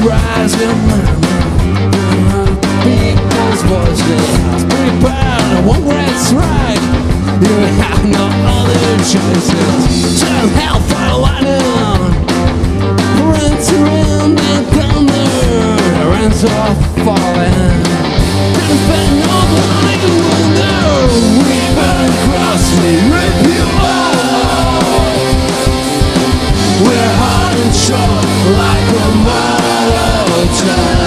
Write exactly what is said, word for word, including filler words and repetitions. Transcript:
rising, people's voices. Prepare one great strike. You have no other choices. Turn hellfire lightning, rent around and thunder, rents are falling. Defend your bloody window. We burn across me, rip you off. We're hard and short like a model train.